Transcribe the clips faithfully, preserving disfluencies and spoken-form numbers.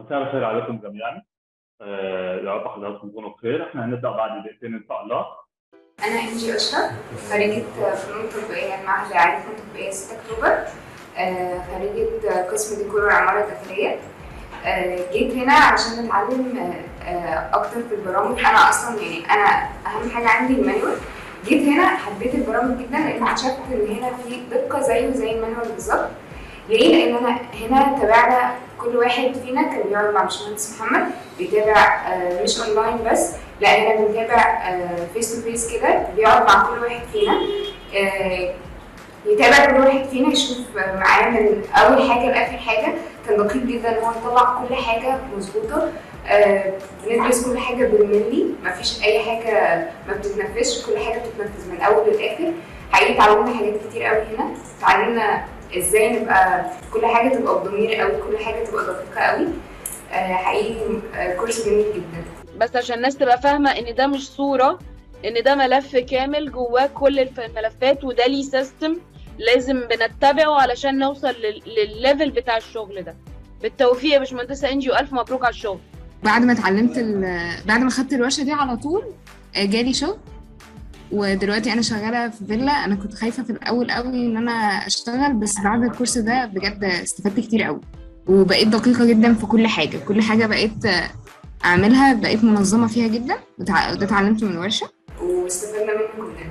مساء الخير عليكم جميعا. آه، يا رب حضراتكم تكونوا بخير. احنا هنبدا بعد دقيقتين ان شاء الله. أنا إنجي أشرف، خريجة فنون تطبيقية المعهد العالي للفنون التطبيقية ستة أكتوبر. آه، خريجة قسم ديكور وعمارة داخلية. آه، جيت هنا عشان أتعلم آه، آه، أكتر في البرامج. أنا أصلا يعني أنا أهم حاجة عندي المانيوال. جيت هنا حبيت البرامج جدا لأن اكتشفت إن هنا في دقة زيه زي المانيوال بالظبط. ليه؟ لأن أنا هنا تابعنا كل واحد فينا كان بيقعد مع باشمهندس محمد بيتابع آه، مش أونلاين بس، لا هنا بنتابع فيس تو فيس كده، بيقعد مع كل واحد فينا آه، يتابع كل واحد فينا يشوف معاه من أول حاجة لآخر حاجة. كان دقيق جدا إن هو يطلع كل حاجة مظبوطة. آه، بندرس كل حاجة بالملي، مفيش أي حاجة ما بتتنفذش، كل حاجة بتتنفذ من الأول للآخر. حقيقي اتعلمنا حاجات كتير قوي هنا. اتعلمنا ازاي نبقى كل حاجة تبقى بضمير قوي، كل حاجة تبقى دقيقة قوي. آه، حقيقي آه، كورس جميل جدا. بس عشان الناس تبقى فاهمة ان ده مش صورة، ان ده ملف كامل جواه كل الملفات، وده ليه سيستم لازم بنتبعه علشان نوصل لل- للليفل بتاع الشغل ده. بالتوفيق يا باشمهندسة انجي، والف مبروك على الشغل. بعد ما اتعلمت ال- بعد ما خدت الورشه دي على طول آه، جالي شغل. ودلوقتي انا شغاله في فيلا. انا كنت خايفه في الاول قوي ان انا اشتغل، بس بعد الكورس ده بجد استفدت كتير قوي، وبقيت دقيقه جدا في كل حاجه. كل حاجه بقيت آه، اعملها، بقيت منظمه فيها جدا. وتع- وده اتعلمته من الورشه. واستفدنا منه كلنا.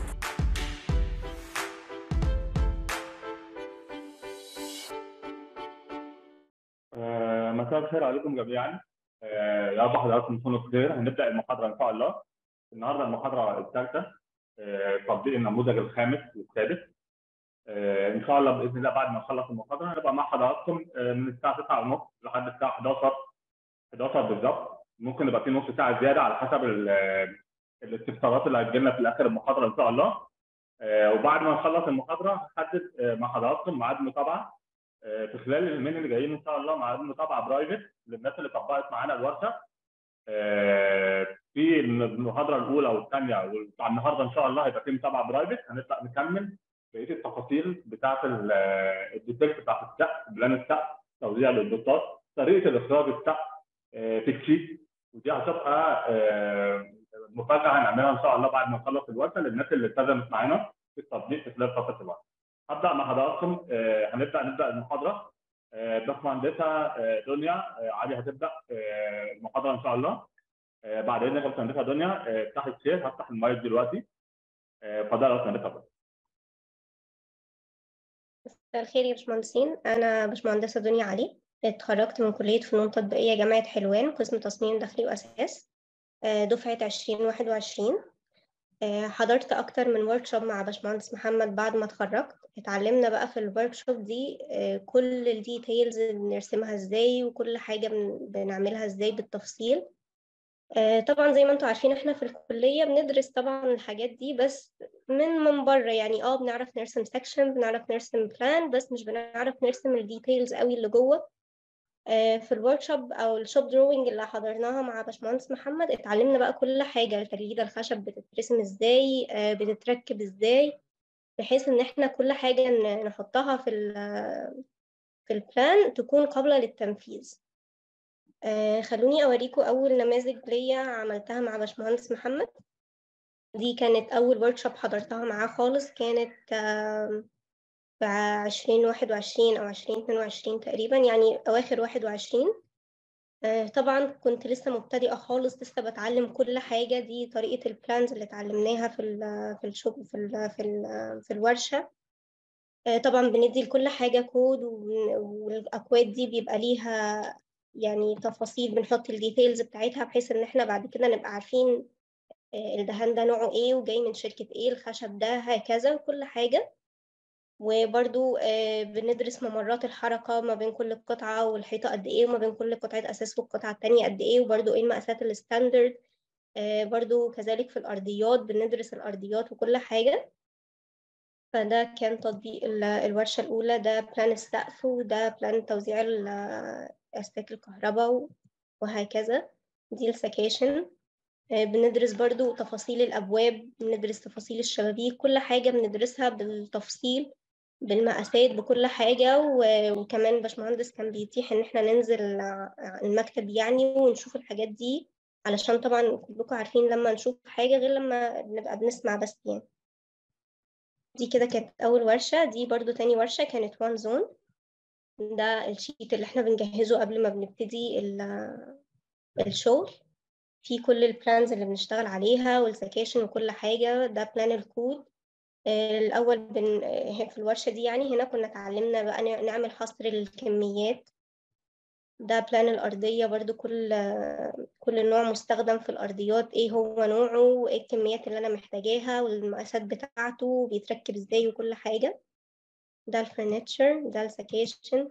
آه، مساء الخير عليكم جميعا. آه، يا رب حضراتكم تكونوا بخير. هنبدا المحاضره ان شاء الله. النهارده المحاضره الثالثه، آه، تطبيق النموذج الخامس والسادس. آه، ان شاء الله باذن الله بعد ما نخلص المحاضره هنبقى مع حضراتكم آه، من الساعه تسعة ونص لحد الساعه حداشر حداشر بالظبط. ممكن يبقى في نص ساعه زياده على حسب ال- الاستفسارات اللي هتجي لنا في اخر المحاضره ان شاء الله. آه، وبعد ما نخلص المحاضره هحدد آه، مع حضراتكم ميعاد متابعه آه، في خلال اليومين اللي جايين ان شاء الله، ميعاد متابعه برايفت للناس اللي طبقت معانا الورشه. آه، في المحاضره الاولى والثانيه وبتاع النهارده ان شاء الله هيبقى في متابعه برايفت. هنبدا نكمل بقيه التفاصيل بتاعه الديتيلز بتاعه السقف، بلان السقف، توزيع للدكتور، طريقه الاخراج السقف آه، في الشيت. ودي هتبقى آه، مفاجاه هنعملها ان شاء الله بعد ما نخلص الورشه للناس اللي التزمت معانا في التطبيق في خلال فتره الوقت. هبدا مع حضراتكم. آه، هنبدا نبدا المحاضره. آه، باشمهندسه آه، دنيا آه، علي هتبدا آه، المحاضره ان شاء الله. آه، بعد اذنك يا باشمهندسه دنيا آه، افتحي الشير. هفتح المايك دلوقتي. آه، اتفضلي يا باشمهندسه. مساء الخير يا باشمهندسين. أنا باشمهندسة دنيا علي، اتخرجت من كلية فنون تطبيقية جامعة حلوان، قسم تصميم داخلي وأساس، آه، دفعة عشرين واحد وعشرين. آه، حضرت أكتر من وركشوب مع باشمهندس محمد بعد ما اتخرجت. اتعلمنا بقى في الوركشوب دي آه، كل الديتيلز بنرسمها ازاي، وكل حاجة بن- بنعملها ازاي بالتفصيل. آه، طبعا زي ما انتوا عارفين احنا في الكلية بندرس طبعا الحاجات دي بس من من بره، يعني اه بنعرف نرسم سكشن، بنعرف نرسم بلان، بس مش بنعرف نرسم الديتيلز قوي اللي جوه. آه، في الوركشوب او الشوب دروينج اللي حضرناها مع باشمهندس محمد اتعلمنا بقى كل حاجة. التجريدة الخشب بتترسم ازاي، آه، بتتركب ازاي، بحيث ان احنا كل حاجة ن- نحطها في ال- في البلان تكون قابلة للتنفيذ. آه، خلوني أوريكم أول نماذج ليا عملتها مع باشمهندس محمد. دي كانت أول وركشوب حضرتها معاه خالص، كانت آم، في عشرين واحد وعشرين أو عشرين اتنين وعشرين تقريبا، يعني أواخر واحد وعشرين. آه، طبعا كنت لسه مبتدئة خالص، لسه بتعلم كل حاجة. دي طريقة البلانز اللي اتعلمناها في ال في الشغل في ال في ال في الورشة. آه، طبعا بندي لكل حاجة كود، وبن- والأكواد دي بيبقى ليها يعني تفاصيل، بنحط الديتيلز بتاعتها بحيث ان احنا بعد كده نبقى عارفين آه، الدهان ده نوعه ايه وجاي من شركة ايه، الخشب ده هكذا وكل حاجة. وبرضو آه، بندرس ممرات الحركة ما بين كل قطعة، والحيطة قد ايه، وما بين كل قطعة أساس والقطعة التانية قد ايه، وبرضو ايه المقاسات الستاندرد. آه، برضو كذلك في الأرضيات بندرس الأرضيات وكل حاجة. فده كان تطبيق ال- الورشة الأولى. ده بلان السقف، وده بلان توزيع ال- أسلاك الكهرباء وهكذا. دي السكاشن. آه، بندرس برضو تفاصيل الأبواب، بندرس تفاصيل الشبابيك، كل حاجة بندرسها بالتفصيل بالمقاسات بكل حاجة، وكمان باشمهندس كان بيتيح إن إحنا ننزل المكتب يعني ونشوف الحاجات دي، علشان طبعا كلكم عارفين لما نشوف حاجة غير لما نبقى بنسمع بس يعني. دي كده كانت أول ورشة. دي برضو تاني ورشة كانت وان زون. ده الشيت اللي إحنا بنجهزه قبل ما بنبتدي الشغل، في كل البلانز اللي بنشتغل عليها والسكاشن وكل حاجة. ده بلان الكود الأول بن... في الورشة دي يعني. هنا كنا اتعلمنا بقى نعمل حصر الكميات. ده بلان الأرضية برضو، كل كل نوع مستخدم في الأرضيات إيه هو نوعه وإيه الكميات اللي أنا محتاجاها والمقاسات بتاعته بيتركب إزاي وكل حاجة. ده الفرنتشر. ده السكاشن.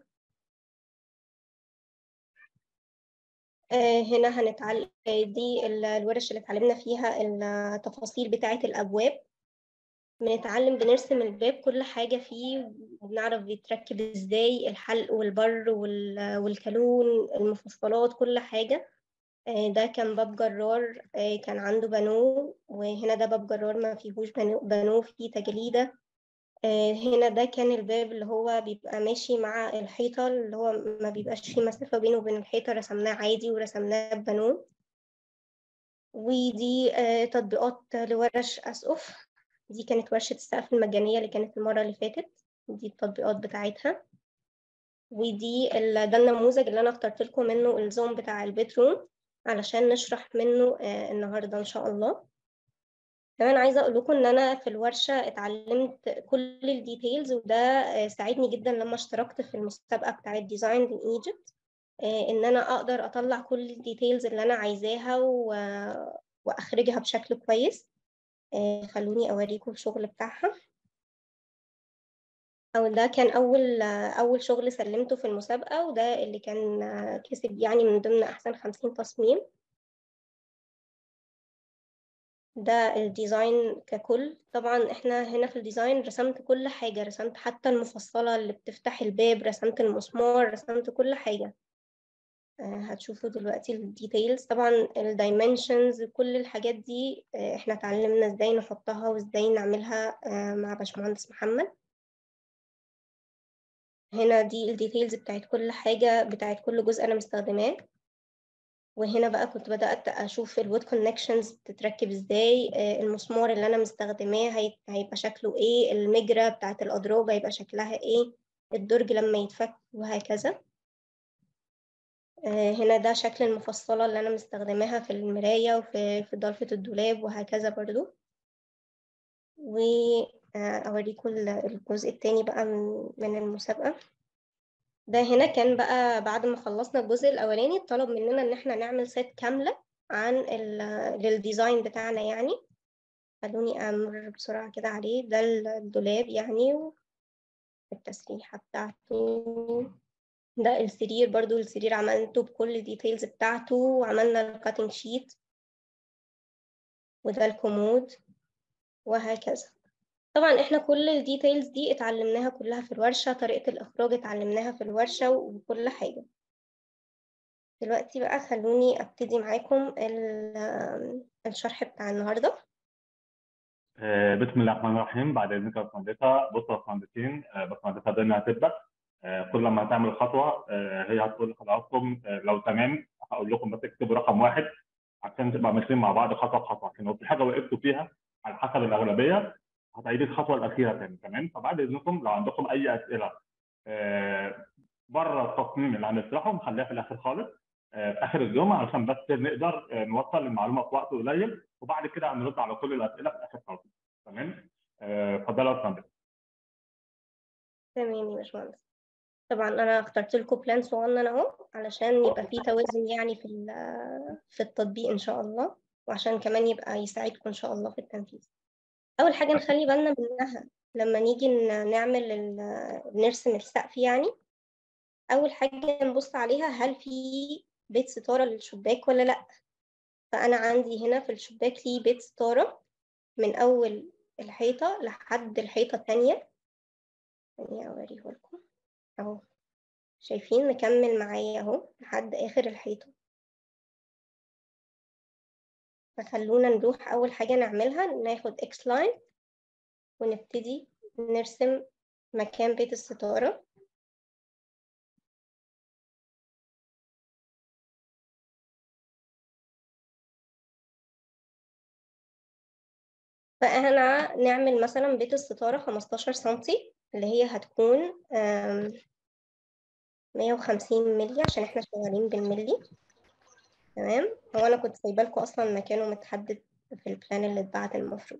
هنا هنتعلم دي الورش اللي اتعلمنا فيها التفاصيل بتاعة الأبواب. بنتعلم بنرسم الباب كل حاجة فيه، وبنعرف بيتركب ازاي، الحلق والبر والكالون، المفصلات، كل حاجة. ده كان باب جرار كان عنده بانو، وهنا ده باب جرار ما فيهوش بانو، فيه تجليدة. هنا ده كان الباب اللي هو بيبقى ماشي مع الحيطة، اللي هو ما بيبقاش فيه مسافة بينه وبين الحيطة، رسمناه عادي ورسمناه ببانو. ودي تطبيقات لورش أسقف. دي كانت ورشة السقف المجانية اللي كانت المرة اللي فاتت. دي التطبيقات بتاعتها. ودي ده النموذج اللي أنا اخترت لكم منه الزوم بتاع البيتروم علشان نشرح منه النهاردة إن شاء الله. كمان عايزة أقول لكم إن أنا في الورشة اتعلمت كل الديتيلز، وده ساعدني جدا لما اشتركت في المسابقة بتاعت ديزاين إن ايجيبت، إن أنا أقدر أطلع كل الديتيلز اللي أنا عايزاها وأخرجها بشكل كويس. خلوني أوريكم الشغل بتاعها. أو ده كان أول أول شغل سلمته في المسابقة، وده اللي كان كسب يعني من ضمن أحسن خمسين تصميم. ده الديزاين ككل. طبعا احنا هنا في الديزاين رسمت كل حاجة، رسمت حتى المفصلة اللي بتفتح الباب، رسمت المسمار، رسمت كل حاجة. هتشوفوا دلوقتي الديتيلز. طبعا الدايمنشنز كل الحاجات دي احنا اتعلمنا ازاي نحطها وازاي نعملها مع باشمهندس محمد. هنا دي الديتيلز بتاعت كل حاجة، بتاعت كل جزء أنا مستخدماه. وهنا بقى كنت بدأت أشوف الوود كونكشنز بتتركب إزاي، المسمار اللي أنا مستخدماه هيبقى شكله إيه، المجرى بتاعت الأضراب هيبقى شكلها إيه، الدرج لما يتفك، وهكذا. هنا ده شكل المفصلة اللي أنا مستخدماها في المراية وفي في ضلفة الدولاب وهكذا برضو. وأوريكم الجزء التاني بقى من المسابقة. ده هنا كان بقى بعد ما خلصنا الجزء الأولاني طلب مننا إن احنا نعمل سيت كاملة عن للديزاين بتاعنا يعني. خلوني أمر بسرعة كده عليه. ده الدولاب يعني، التسريحة بتاعته. ده السرير برضو. السرير عملته بكل الديتيلز بتاعته، وعملنا الكاتنج شيت. وده الكومود وهكذا. طبعا احنا كل الديتيلز دي اتعلمناها كلها في الورشة، طريقة الإخراج اتعلمناها في الورشة وكل حاجة. دلوقتي بقى خلوني ابتدي معاكم الشرح بتاع النهارده. آه، بسم الله الرحمن الرحيم. بعد اذنك يا باشمهندسه، بصوا يا باشمهندسين، آه، باشمهندسه دنيا هتبدا. آه، كل ما هتعمل خطوه آه، هي هتقول لحضراتكم آه، لو تمام. هقول لكم بس اكتبوا رقم واحد عشان تبقى ماشيين مع بعض خطوه بخطوه، عشان لو في حاجه وقفتوا فيها على حسب الاغلبيه هتعيد الخطوه الاخيره تاني. تمام؟ فبعد اذنكم لو عندكم اي اسئله آه، بره التصميم اللي هنشرحه نخليها في الاخر خالص، آه، في اخر اليوم، علشان بس نقدر آه، نوصل المعلومه في وقت قليل، وبعد كده هنرد على كل الاسئله في اخر خالص. تمام؟ اتفضلوا يا فندم. تمام يا باشمهندس. طبعا انا اخترت لكم بلان صغنن اهو علشان يبقى فيه توازن يعني في في التطبيق ان شاء الله، وعشان كمان يبقى يساعدكم ان شاء الله في التنفيذ. اول حاجه نخلي بالنا منها لما نيجي نعمل نرسم السقف يعني. اول حاجه نبص عليها هل في بيت ستاره للشباك ولا لا. فانا عندي هنا في الشباك ليه بيت ستاره من اول الحيطه لحد الحيطه الثانيه. خليني اوريه لكم اهو. شايفين؟ نكمل معايا اهو لحد اخر الحيطه. فخلونا نروح اول حاجه نعملها ناخد اكس لاين ونبتدي نرسم مكان بيت الستارة. فاحنا نعمل مثلا بيت الستارة خمستاشر سنتي اللي هي هتكون مية وخمسين مللي عشان احنا شغالين بالملي. تمام. هو انا كنت سايبه لكم اصلا مكانه متحدد في البلان اللي اتبعت المفروض.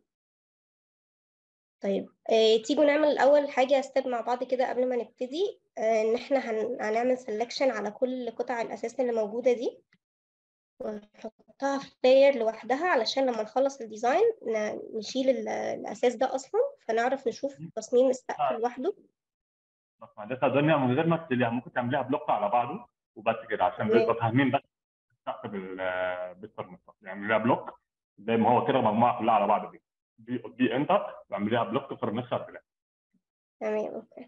طيب اه تيجوا نعمل الاول حاجه ستيب مع بعض كده قبل ما نبتدي. اه ان احنا هن... هنعمل سelection على كل قطع الاساس اللي موجوده دي ونحطها في لاير لوحدها علشان لما نخلص الديزاين ن... نشيل ال... الاساس ده اصلا فنعرف نشوف تصميم السقف لوحده. بس مهندسه دنيا من غير ما تشيليها ممكن تعمليها بلوك على بعضه وبس كده عشان بيبقى فاهمين بس السقف بالفرنسا. يعني اعمليها بلوك زي ما هو كده مجموعه كلها على بعض دي دي دي انتر واعمليها بلوك فرنسا كده. تمام اوكي.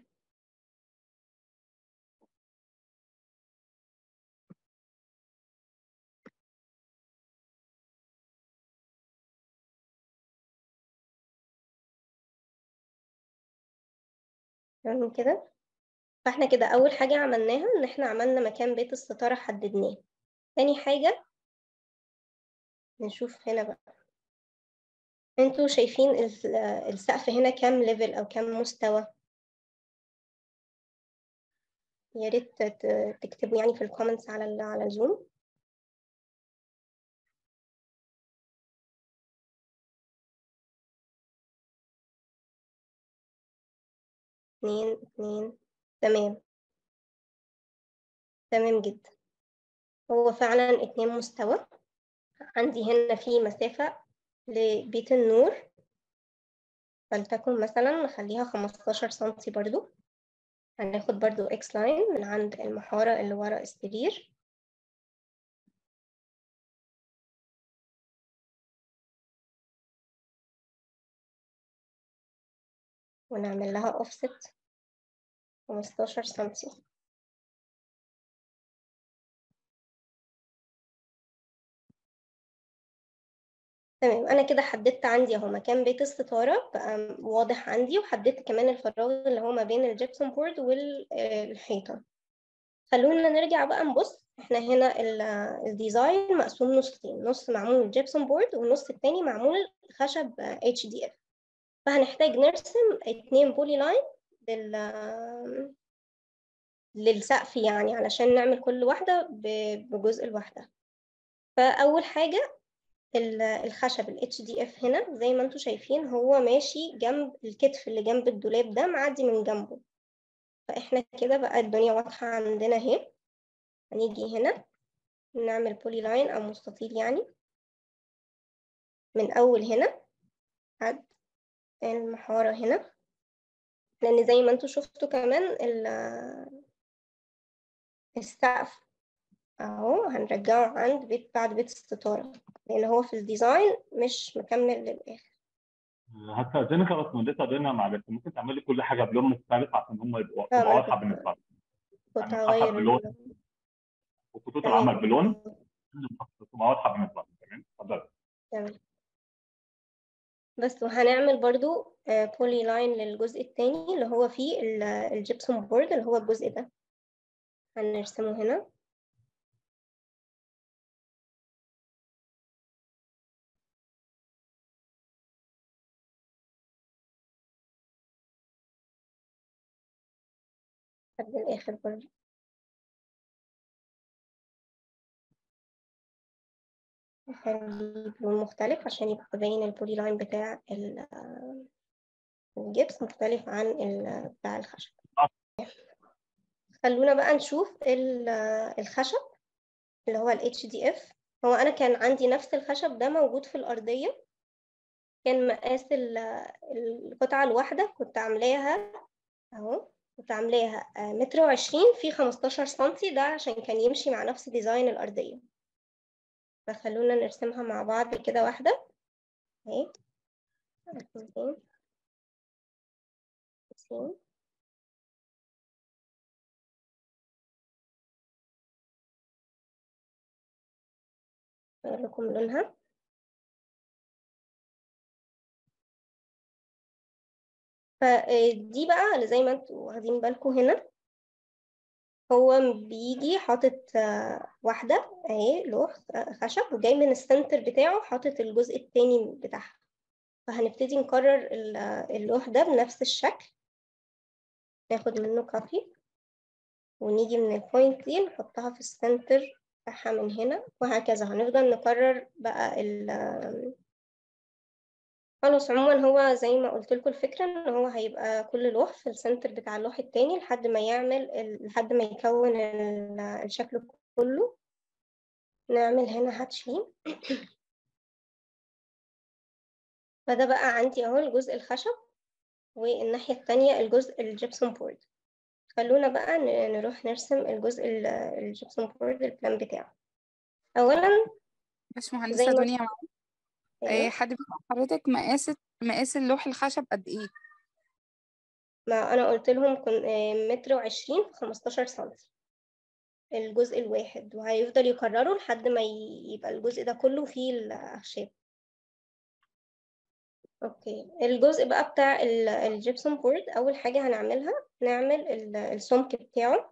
تمام كده. فاحنا كده اول حاجه عملناها ان احنا عملنا مكان بيت الستاره حددناه. تاني حاجه نشوف هنا بقى انتوا شايفين السقف هنا كام ليفل او كام مستوى؟ يا ريت تكتبوا يعني في الكومنتس على على الزوم. اتنين اتنين. تمام تمام جدا. هو فعلا اتنين مستوى. عندي هنا في مسافة لبيت النور فلتكن مثلا نخليها خمستاشر سنتي برضو. هناخد برضو اكس لاين من عند المحارة اللي ورا السرير ونعمل لها اوفست خمستاشر سنتي. تمام. انا كده حددت عندي اهو مكان بيت الستاره بقى واضح عندي وحددت كمان الفراغ اللي هو ما بين الجبسون بورد والحيطه. خلونا نرجع بقى نبص. احنا هنا الديزاين مقسوم نصين، نص معمول جبسون بورد والنص التاني معمول خشب اتش دي اف. فهنحتاج نرسم اتنين بولي لاين لل للسقف يعني علشان نعمل كل واحده بجزء لوحدها. فاول حاجه الخشب ال اتش دي اف هنا زي ما انتم شايفين هو ماشي جنب الكتف اللي جنب الدولاب ده معدي من جنبه. فاحنا كده بقى الدنيا واضحة عندنا اهي. هنيجي هنا نعمل بولي لاين او مستطيل يعني من اول هنا لحد المحارة هنا لان زي ما انتم شفتوا كمان السقف اهو هنرجعه عند بيت بعد بيت الستارة لان هو في الديزاين مش مكمل للاخر. هستأذنك يا باشمهندسة دنيا معلش ممكن تعملي كل حاجة بلون مختلف عشان هم يبقوا اه تبقى ما انا واضحة كنت بالنسبة لك. كنت يعني الخشب هغير بلون اللون. وخطوط تمام العمل بلون تبقى واضحة بالنسبة لك. تمام اتفضلي. تمام. بس وهنعمل برضو بولي لاين للجزء التاني اللي هو فيه الجبسون بورد اللي هو الجزء ده هنرسمه هنا. لحد الآخر برضو. هنجيب لون مختلف عشان يبقى باين البولي لاين بتاع الجبس مختلف عن بتاع الخشب. خلونا بقى نشوف الخشب اللي هو ال اتش دي اف. هو أنا كان عندي نفس الخشب ده موجود في الأرضية. كان مقاس القطعة الواحدة كنت عاملاها اهو كنت عاملاها متر وعشرين في خمستاشر سنتي ده عشان كان يمشي مع نفس ديزاين الأرضية. فخلونا نرسمها مع بعض كده واحدة اهي. أقول لكم لونها. فدي بقى زي ما انتوا واخدين بالكم هنا، هو بيجي حاطط آه، واحدة اهي لوح خشب، وجاي من السنتر بتاعه حاطط الجزء التاني بتاعها. فهنبتدي نكرر اللوح ده بنفس الشكل، ناخد منه كوبي ونيجي من البوينت دي نحطها في السنتر بتاعها من هنا، وهكذا هنفضل نكرر بقى ال خلاص. عموما هو زي ما قلت لكم الفكرة ان هو هيبقى كل لوح في السنتر بتاع اللوح التاني لحد ما يعمل ال... لحد ما يكون ال... الشكل كله. نعمل هنا هاتشين. فده بقى عندي اهو الجزء الخشب، والناحية التانية الجزء الجبسون بورد. خلونا بقى نروح نرسم الجزء الجبسون بورد البلان بتاعه. اولا باشمهندسة زي ما دنيا، ايوه، آه، حد بيسأل حضرتك مقاس مقاس اللوح الخشب قد ايه؟ ما انا قلت لهم كن آه، متر وعشرين في خمستاشر سنتي الجزء الواحد، وهيفضل يكرره لحد ما ي- يبقى الجزء ده كله فيه الأخشاب. اوكي، الجزء بقى بتاع ال- الجبسون بورد، اول حاجة هنعملها نعمل ال- السمك بتاعه.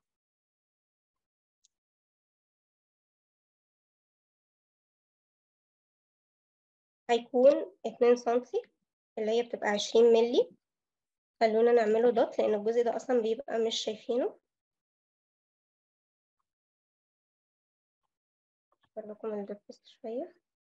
هيكون اتنين سنتي اللي هي بتبقى عشرين ملي. خلونا نعمله دوت لان الجزء ده اصلا بيبقى مش شايفينه. اقول لكم الدوت بس شوية.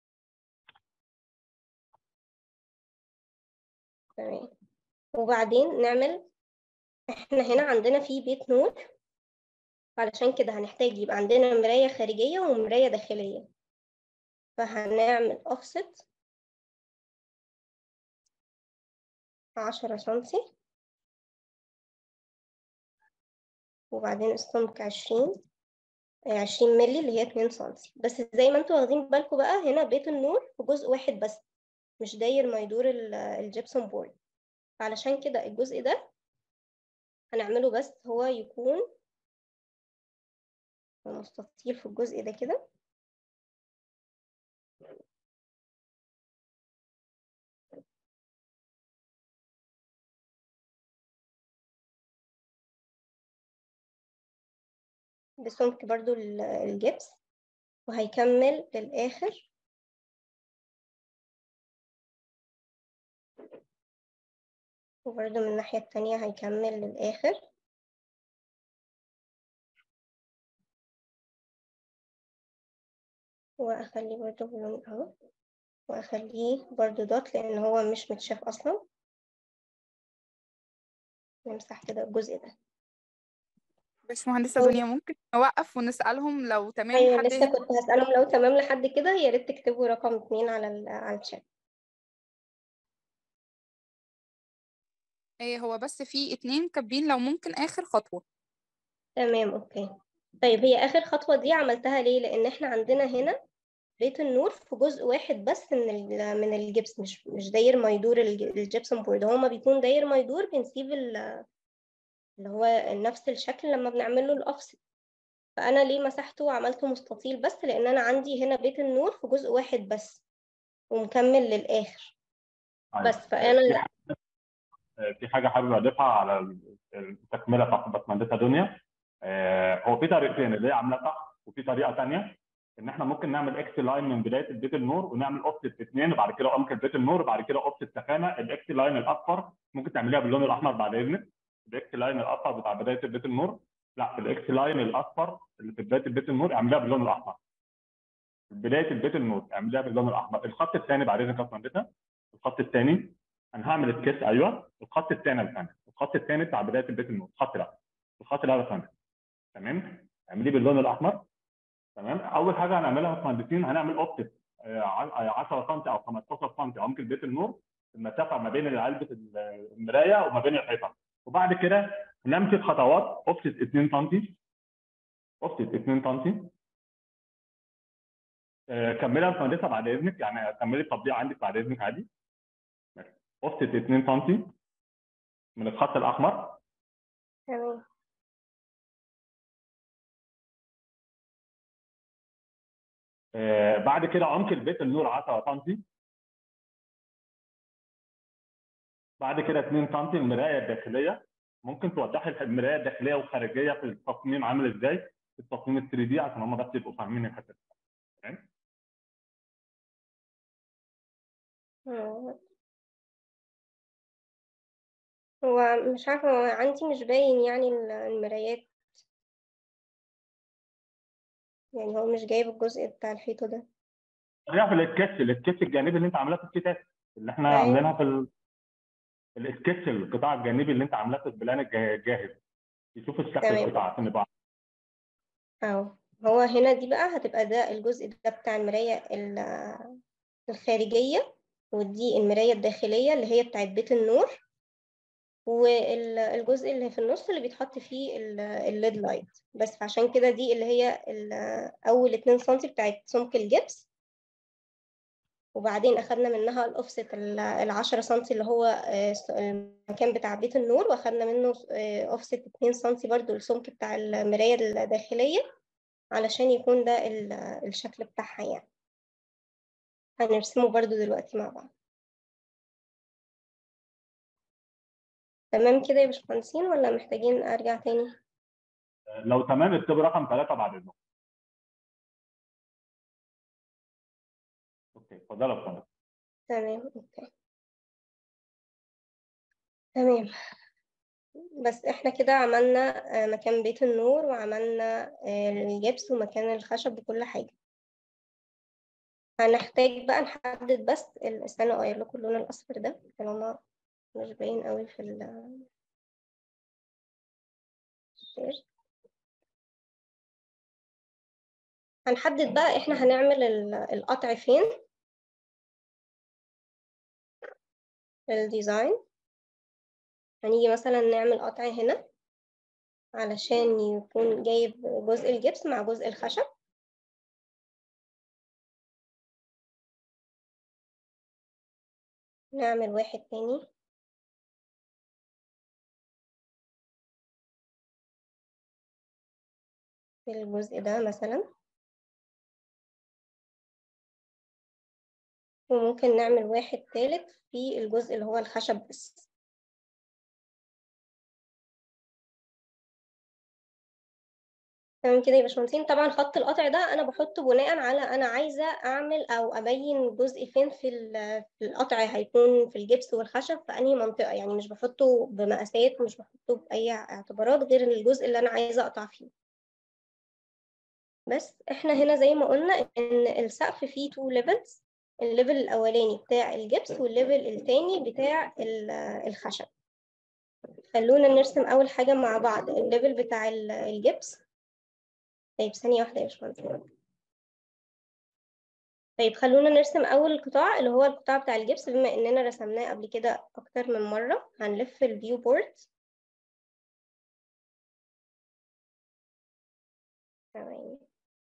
تمام، وبعدين نعمل، احنا هنا عندنا في بيت نور، علشان كده هنحتاج يبقى عندنا مراية خارجية ومراية داخلية. فهنعمل offset عشرة سنتي، وبعدين السمك عشرين عشرين ملي اللي هي اتنين سنتي. بس زي ما انتوا واخدين بالكم بقى هنا بيت النور في جزء واحد بس، مش داير ما يدور ال- الجبسون بورد. علشان كده الجزء ده هنعمله بس هو يكون مستطيل في الجزء ده كده. بسمك برضو ال- الجبس، وهيكمل للآخر. وبرضو من الناحية التانية هيكمل للآخر. وأخليه برضو بلون أهو، وأخليه برضو دوت لأن هو مش متشاف أصلا. نمسح كده الجزء ده. باشمهندسة هو دنيا، ممكن نوقف ونسألهم لو تمام أيوة لحد لسه هنا؟ كنت هسألهم لو تمام لحد كده يا ريت تكتبوا رقم اتنين على ال على الشات. ايه هو بس في اتنين كاتبين لو ممكن آخر خطوة. تمام أوكي. طيب هي آخر خطوة دي عملتها ليه؟ لأن إحنا عندنا هنا بيت النور في جزء واحد بس من ال- من الجبس، مش مش داير ما يدور الج- الجبسون بورد. هو ما بيكون داير ما يدور بنسيب ال- اللي هو نفس الشكل لما بنعمل له الأوفست. فأنا ليه مسحته وعملته مستطيل بس؟ لأن أنا عندي هنا بيت النور في جزء واحد بس ومكمل للآخر طيب، بس. آه، فأنا في حاجه آه، في حاجه حابب اضيفها على ال- التكمله بتاعت باشمهندسه دنيا. آه، هو في طريقتين اللي هي عاملاها صح، وفي طريقه ثانيه ان احنا ممكن نعمل اكس لاين من بدايه البيت النور ونعمل اوفست اثنين، وبعد كده عمق البيت النور، وبعد كده اوفست سخانه. الاكس لاين الاصفر ممكن تعمليها باللون الاحمر بعد اذنك. الاكس لاين الاصفر بتاع بدايه البيت النور، لا، الاكس لاين الاصفر اللي في بدايه البيت النور اعمليها باللون الاحمر. بدايه البيت النور اعمليها باللون الاحمر. الخط الثاني بعد اذنك يا باشمهندسه، الخط الثاني انا هعمل سكيتش. ايوه، الخط الثاني يا فندم، الخط الثاني بتاع بدايه البيت النور، الخط ده، الخط ده يا فندم. تمام، اعمليه باللون الاحمر. تمام، اول حاجه هنعملها يا باشمهندسين هنعمل اوبتيك عشرة سم او خمستاشر سم عمق البيت النور، المسافه ما بين علبه المرايه وما بين الحيطه. وبعد كده نمشي خطوات اوبتيك اتنين سم، اوبتيك اتنين سم. كملها يا باشمهندسه بعد اذنك، يعني كملي التطبيق عندك بعد اذنك عادي. اوفست اتنين سم من الخط الاحمر. تمام. آه بعد كده عمق البيت النور عشرة سم. بعد كده اتنين سم المرايه الداخليه. ممكن توضحي المرايه الداخليه والخارجيه في التصميم عامل ازاي في التصميم ال ثري دي عشان هم بس يبقوا فاهمين الحته دي. تمام. آه. هو مش عارفة، هو عندي مش باين يعني ال- المرايات، يعني هو مش جايب الجزء بتاع الحيطة ده. خلينا في السكتش السكتش الجانبي اللي انت عاملاه في الكتاب اللي احنا أيوة. عاملينها في ال- السكتش القطاع الجانبي اللي انت عاملاه في البلان الجا- الجاهز. يشوف الشكل تمام. القطاع عشان يبقى أهو هو هنا دي بقى هتبقى ده الجزء ده بتاع المراية ال- الخارجية، ودي المراية الداخلية اللي هي بتاعت بيت النور، والجزء اللي في النص اللي بيتحط فيه ال- الليد لايت بس. فعشان كده دي اللي هي ال- أول اتنين سنتي بتاعت سمك الجبس، وبعدين أخدنا منها الأوفست ال- العشرة سنتي اللي هو آه، المكان بتاع بيت النور، وأخدنا منه أوفست اتنين سنتي برضو السمك بتاع المراية الداخلية، علشان يكون ده ال- الشكل بتاعها يعني. هنرسمه برضو دلوقتي مع بعض. تمام كده يا باشمهندسين ولا محتاجين أرجع تاني؟ لو تمام اكتب رقم ثلاثة بعد اذنك. اوكي اتفضل يا فندم. تمام اوكي تمام. بس احنا كده عملنا آه، مكان بيت النور، وعملنا آه، الجبس ومكان الخشب وكل حاجة. هنحتاج بقى نحدد بس ال- استنى اغير لكم اللون الأصفر ده طالما مش باين قوي في ال- الشير. هنحدد بقى احنا هنعمل ال- القطع فين في الديزاين. هنيجي مثلا نعمل قطع هنا علشان يكون جايب جزء الجبس مع جزء الخشب. نعمل واحد تاني في الجزء ده مثلا، وممكن نعمل واحد تالت في الجزء اللي هو الخشب بس. تمام كده يا باشمهندسين. طبعا خط القطع ده انا بحطه بناء على انا عايزه اعمل او ابين جزء فين في ال- في القطع، هيكون في الجبس والخشب في انهي منطقه، يعني مش بحطه بمقاسات، مش بحطه باي اعتبارات غير الجزء اللي انا عايزه اقطع فيه. بس احنا هنا زي ما قلنا ان السقف فيه تو ليفلز، الليفل الاولاني بتاع الجبس والليفل التاني بتاع ال- الخشب. خلونا نرسم اول حاجه مع بعض الليفل بتاع ال- الجبس. طيب ثانيه واحده يا باشمهندس. طيب خلونا نرسم أول قطاع اللي هو القطاع بتاع الجبس، بما إننا رسمناه قبل كده أكتر من مرة. هنلف الفيو بورد. تمام.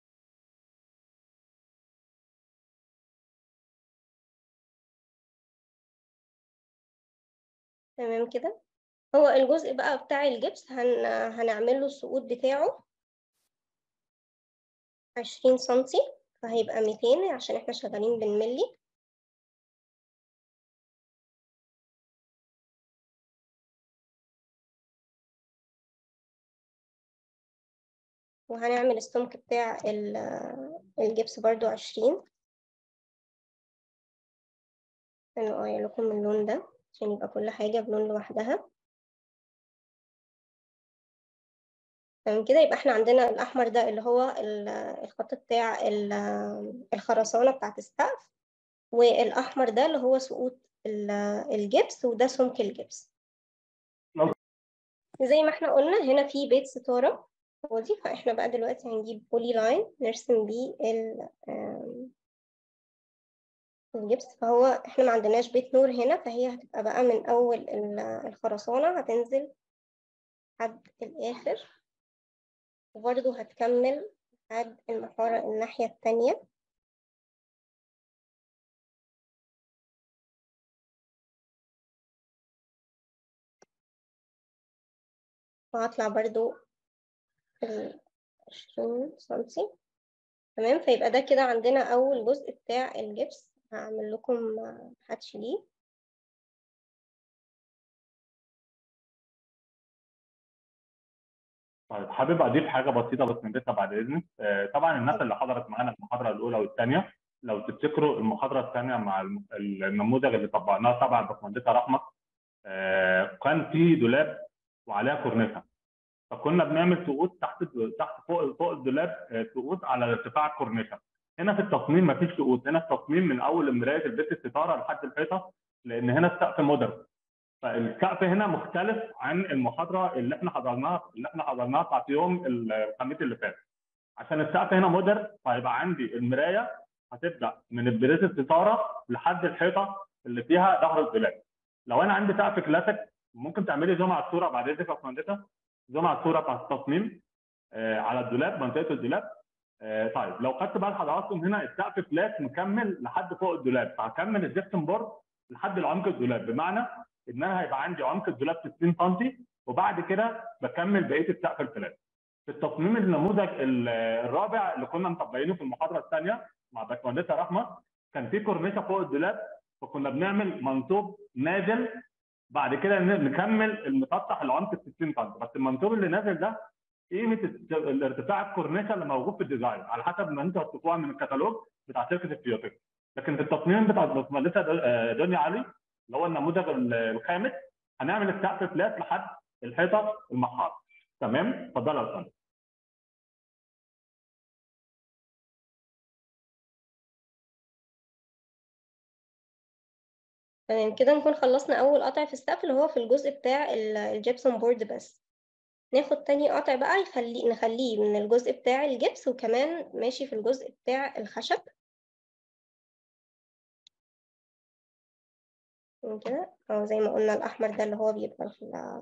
تمام كده. هو الجزء بقى بتاع الجبس هن... هنعمل له السقوط بتاعه عشرين سنتي، فهيبقى ميتين عشان احنا شغالين بالملي. وهنعمل السمك بتاع ال- الجبس برضو عشرين. أنا أغير لكم اللون ده عشان يبقى كل حاجة بلون لوحدها. تمام كده. يبقى احنا عندنا الأحمر ده اللي هو ال- الخط بتاع ال- الخرسانة بتاعت السقف، والأحمر ده اللي هو سقوط ال- الجبس، وده سمك الجبس. زي ما احنا قلنا هنا في بيت ستارة فاضي، فاحنا بقى دلوقتي هنجيب بولي لاين نرسم بيه ال- آم، الجبس. فهو احنا ما عندناش بيت نور هنا، فهي هتبقى بقى من أول ال- الخرسانة هتنزل لحد الآخر، وبرضه هتكمل لحد المحارة الناحية التانية. وهطلع برضو عشرين سنتي. تمام. فيبقى ده كده عندنا أول جزء بتاع الجبس. هعمل لكم هاتش ليه. طيب حابب اضيف حاجه بسيطه بس من لسه بعد اذنك. آه، طبعا الناس اللي حضرت معانا المحاضره الاولى والثانيه، لو تفتكروا المحاضره الثانيه مع الم- النموذج اللي طبقناه تبع الباشمهندسه رحمه، آه، كان في دولاب وعليها كورنيشة، فكنا بنعمل سقوط تحت تحت فوق فوق الدولاب، آه، سقوط على ارتفاع الكورنيشة. هنا في التصميم مفيش سقوط، هنا التصميم من اول مرايه البيت الستاره لحد الحيطه، لان هنا السقف مودرن. فالسقف هنا مختلف عن المحاضره اللي احنا حضرناها اللي احنا حضرناها بتاعت يوم الخميس اللي فات. عشان السقف هنا مودرن، فهيبقى عندي المرايه هتبدا من البريز الستاره لحد الحيطه اللي فيها ظهر الدولاب. لو انا عندي سقف كلاسيك، ممكن تعملي زوم على الصوره بعد اذنك يا باشمهندسه، زوم على الصوره بتاعت التصميم آه على الدولاب، منطقه الدولاب. آه طيب لو خدت بال حضراتكم هنا السقف فلات مكمل لحد فوق الدولاب، فهكمل الجبسن بورد لحد عمق الدولاب، بمعنى ان انا هيبقى عندي عمق الدولاب ستين سم، وبعد كده بكمل بقيه السقف الفلات. في التصميم النموذج الرابع اللي كنا مطبقينه في المحاضره الثانيه مع باشمهندسه رحمه، كان في كورنيشه فوق الدولاب، فكنا بنعمل منطوب نازل، بعد كده نكمل المسطح العمق ستين سم. بس المنطوب اللي نازل ده قيمه الارتفاع الكورنيشه اللي موجود في الديزاين على حسب ما انتوا هتشوفوها من الكتالوج بتاع شركه الفيوتك. لكن في التصميم بتاع الباشمهندسه دنيا علي اللي هو النموذج الخامس، هنعمل السقف فلات لحد الحيطه المحاط. تمام؟ اتفضل يا استاذ. تمام كده نكون خلصنا أول قطع في السقف اللي هو في الجزء بتاع الجبسون بورد بس. ناخد تاني قطع بقى يخلي نخليه من الجزء بتاع الجبس وكمان ماشي في الجزء بتاع الخشب كده، أو زي ما قلنا الأحمر ده اللي هو بيبقى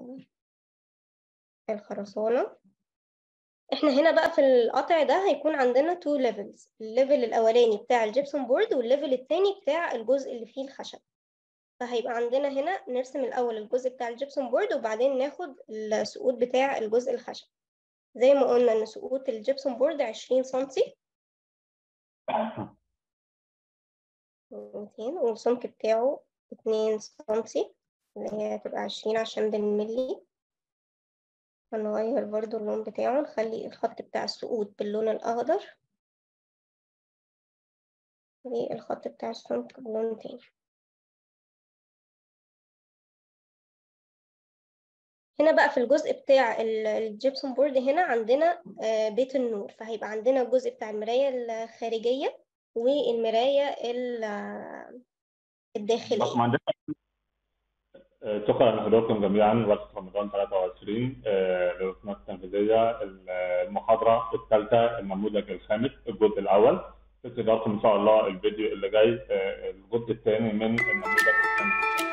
في الخرسانة. احنا هنا بقى في القطع ده هيكون عندنا تو ليفلز، الليفل الأولاني بتاع الجبسون بورد والليفل التاني بتاع الجزء اللي فيه الخشب. فهيبقى عندنا هنا نرسم الأول الجزء بتاع الجبسون بورد وبعدين ناخد السقوط بتاع الجزء الخشب. زي ما قلنا إن سقوط الجبسون بورد عشرين سنتي والسمك بتاعه اتنين سنتي، اللي هي تبقى عشرين عشان بالملي. هنغير برضو اللون بتاعه، نخلي الخط بتاع السقوط باللون الأخضر والخط بتاع السمك بلون تاني. هنا بقى في الجزء بتاع الجبسون بورد هنا عندنا بيت النور، فهيبقى عندنا الجزء بتاع المراية الخارجية والمراية الداخلية. شكرا لحضوركم جميعا. ورشة رمضان ثلاثة وعشرين للرسومات التنفيذية، المحاضرة الثالثة النموذج الخامس الجزء الأول. في انتظاركم إن شاء الله الفيديو اللي جاي الجزء الثاني من النموذج الخامس.